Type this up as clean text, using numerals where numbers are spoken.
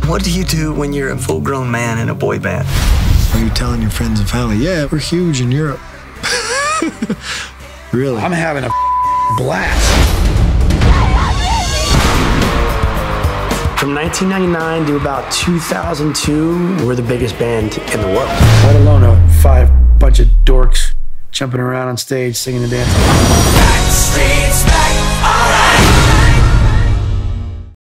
What do you do when you're a full-grown man in a boy band? Are you telling your friends and family, yeah, we're huge in Europe? Really? I'm having a blast. From 1999 to about 2002, we're the biggest band in the world. Let alone a bunch of dorks jumping around on stage, singing and dancing. Backstreet's back, all right.